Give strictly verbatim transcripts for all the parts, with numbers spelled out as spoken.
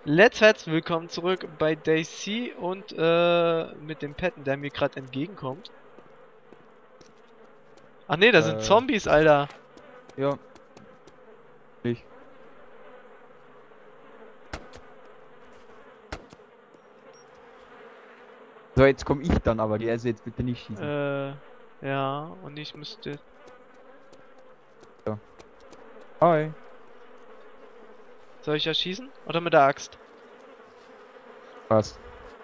Let's herzlich willkommen zurück bei Daisy und äh, mit dem Petten, der mir gerade entgegenkommt. Ach nee, das sind Äh, Zombies, Alter. ja, ich. So, jetzt komme ich dann aber, die also jetzt bitte nicht schießen. Äh, ja, und ich müsste... So. Hi. Soll ich ja schießen? Oder mit der Axt? Was?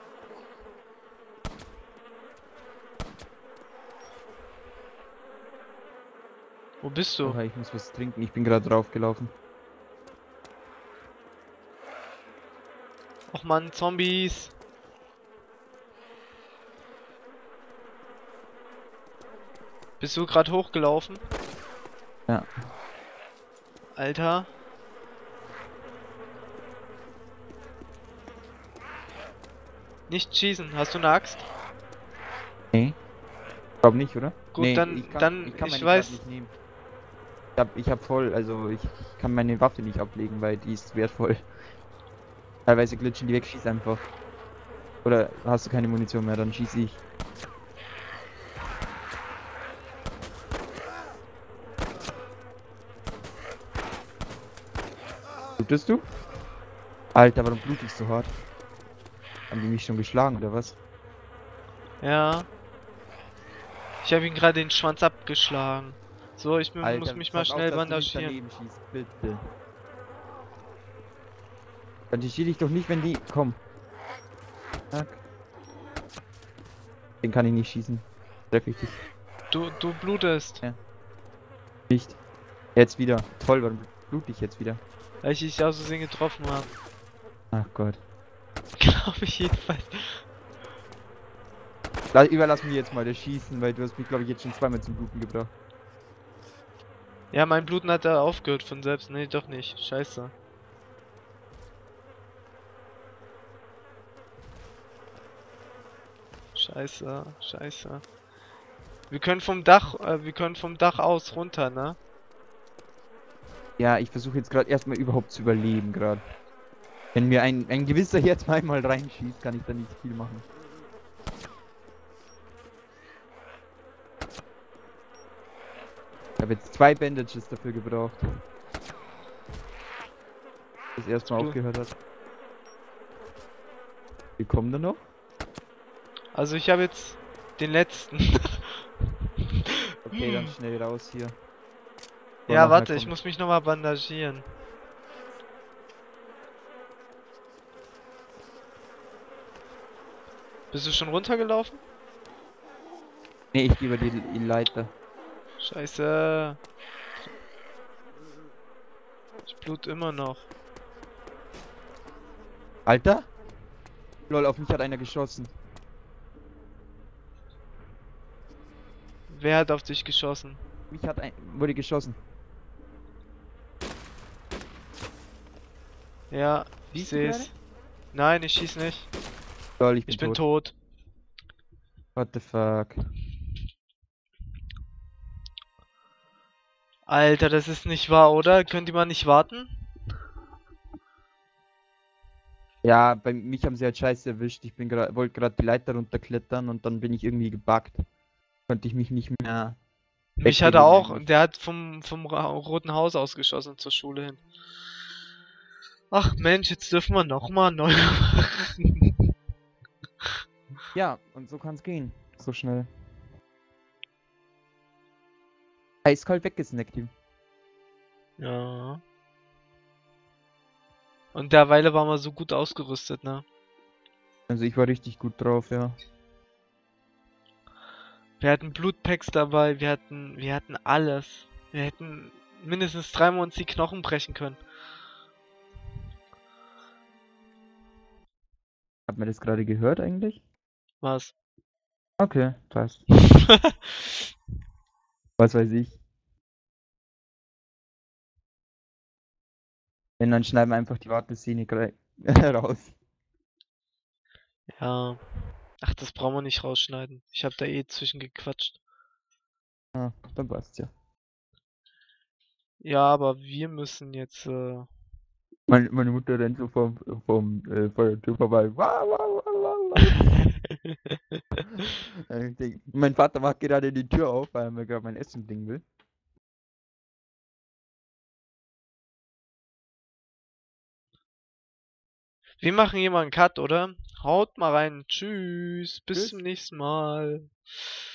Wo bist du? Okay, ich muss was trinken, ich bin gerade draufgelaufen. Och man, Zombies. Bist du gerade hochgelaufen? Ja. Alter. Nicht schießen. Hast du eine Axt? Nee. Ich glaube nicht, oder? Gut, Nee, dann, ich kann, dann, ich kann ich meine gerade weiß. nicht nehmen. Ich hab, ich hab voll, also ich, ich kann meine Waffe nicht ablegen, weil die ist wertvoll. Teilweise glitschen die weg, schieß einfach. Oder hast du keine Munition mehr, dann schieß ich. Blutest du? Alter, warum blut ich so hart? Haben die mich schon geschlagen, oder was? Ja. Ich habe ihn gerade den Schwanz abgeschlagen. So, ich mu- muss Alter, mich mal pass auf, schnell dass du nicht bandagieren. daneben schießt, bitte. Bandagier dich doch nicht, wenn die... Komm. Zack. Den kann ich nicht schießen. Treff ich dich. Du, du blutest. Ja. Nicht. Jetzt wieder. Toll, warum blut ich jetzt wieder? Weil ich dich aus Versehen getroffen habe. Ach Gott. Glaube ich jedenfalls. La überlass mir jetzt mal das Schießen, weil du hast mich, glaube ich, jetzt schon zweimal zum Bluten gebracht. Ja, mein Bluten hat da aufgehört von selbst. Nee, doch nicht. Scheiße. Scheiße, scheiße. Wir können vom Dach, äh, wir können vom Dach aus runter, ne? Ja, ich versuche jetzt gerade erstmal überhaupt zu überleben gerade. Wenn mir ein, ein gewisser hier zweimal reinschießt, kann ich da nicht viel machen. Ich habe jetzt zwei Bandages dafür gebraucht. Das erstmal Du. aufgehört hat. Wie kommen da noch? Also ich habe jetzt den letzten. Okay, dann schnell raus hier. Bevor Ja, noch mehr warte, ich kommt. muss mich nochmal bandagieren. Bist du schon runtergelaufen? Nee, ich gehe über die, die Leiter. Scheiße. Ich blut immer noch. Alter? Lol, auf mich hat einer geschossen. Wer hat auf dich geschossen? Mich hat ein... wurde geschossen. Ja, ich Siehst du gerade? seh's. Nein, ich schieß nicht. Lol, ich bin Ich bin tot. tot. What the fuck? Alter, das ist nicht wahr, oder? Könnt ihr mal nicht warten? Ja, bei mich haben sie halt scheiße erwischt. Ich bin gerade, wollte gerade die Leiter runterklettern und dann bin ich irgendwie gebuggt. Konnte ich mich nicht mehr Mich hat er wegbewegen auch, eigentlich. der hat vom, vom Ra- Roten Haus ausgeschossen zur Schule hin. Ach Mensch, jetzt dürfen wir nochmal neu machen. Ja, und so kann's gehen. So schnell. Eiskalt weggesnackt, ihm. Ja. Und derweile waren wir so gut ausgerüstet, ne? Also ich war richtig gut drauf, ja. Wir hatten Blutpacks dabei, wir hatten, wir hatten alles. Wir hätten mindestens dreimal uns die Knochen brechen können. Hat man das gerade gehört eigentlich? Was? Okay, passt. Was weiß ich. Wenn, dann schneiden wir einfach die Warteszene grei- raus. Ja. Ach, das brauchen wir nicht rausschneiden. Ich habe da eh zwischengequatscht. Ah, dann passt's ja. Ja, aber wir müssen jetzt, äh... Meine, meine Mutter rennt so vom, vom, äh, vor der Tür vorbei. Wa, wa, wa, wa, wa. Äh, ich denk, mein Vater macht gerade die Tür auf, weil er mir gerade mein Essen bringen will. Wir machen hier mal einen Cut, oder? Haut mal rein. Tschüss. Bis Tschüss. zum nächsten Mal.